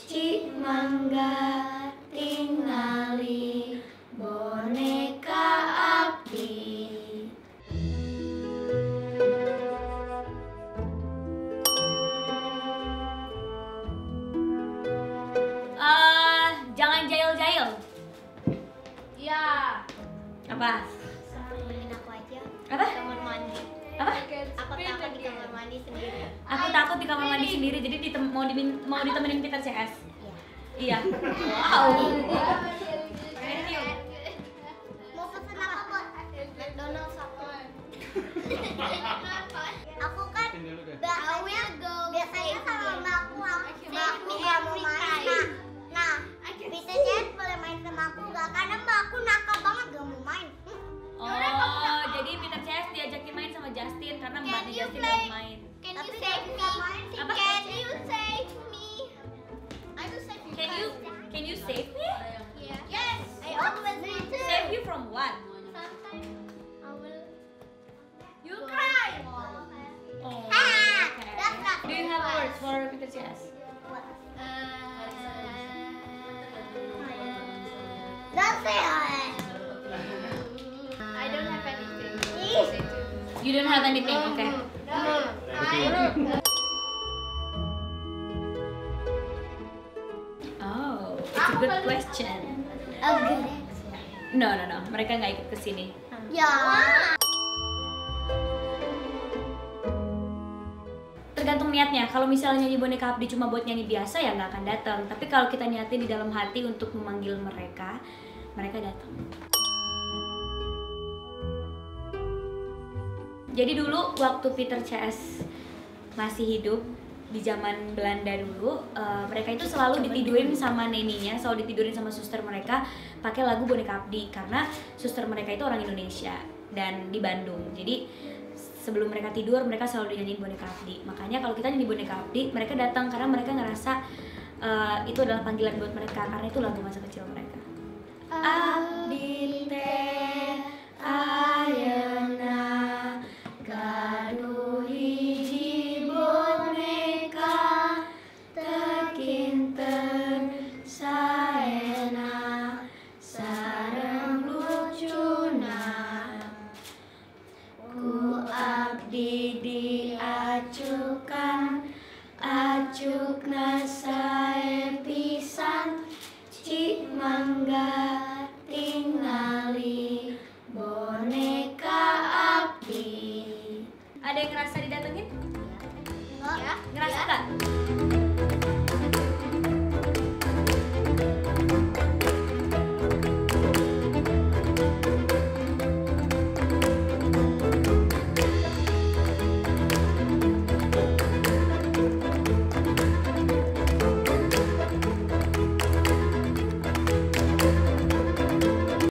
Cik Mangga tingali boneka api. Jangan jail-jail. Iya. Apa? Temenin aku aja. Apa? Kamar mandi. Apa? Aku takut di kamar mandi sendiri. Aku takut di kamar mandi sendiri, jadi mau ditemenin Peter CS. Iya. Wow. Mau pesen apa, Bot? McDonald's aku. Aku kan biasanya sama mbak aku nggak mau main. Nah, Peter Chat boleh main sama aku nggak? Karena mbak aku nakal banget gak mau main. Oh, jadi Peter CS diajakin main sama Justin karena mbaknya Justin mau main. Can you save me? Apa? Can you save me? I will save you. Can you save me? Yeah. Yes. I always want to. Save you from what? Sometimes I will. You cry. Oh. Okay. That's not Do you have words for Peter CS? That's it. I don't have anything. You don't have anything, okay? Oh, it's a good question. No. Mereka nggak ikut ke sini. Ya. Tergantung niatnya. Kalau misalnya nyanyi boneka abdi cuma buat nyanyi biasa ya nggak akan datang. Tapi kalau kita niatin di dalam hati untuk memanggil mereka, mereka datang. Jadi dulu waktu Peter CS masih hidup di zaman Belanda dulu, mereka itu selalu ditidurin sama neninya, selalu ditidurin sama suster mereka pakai lagu boneka abdi karena suster mereka itu orang Indonesia dan di Bandung. Jadi sebelum mereka tidur mereka selalu dinyanyiin boneka abdi. Makanya kalau kita nyanyi boneka abdi, mereka datang karena mereka ngerasa itu adalah panggilan buat mereka karena itu lagu masa kecil mereka. Abdi teh ayeuna gaduh hiji boneka teu kinten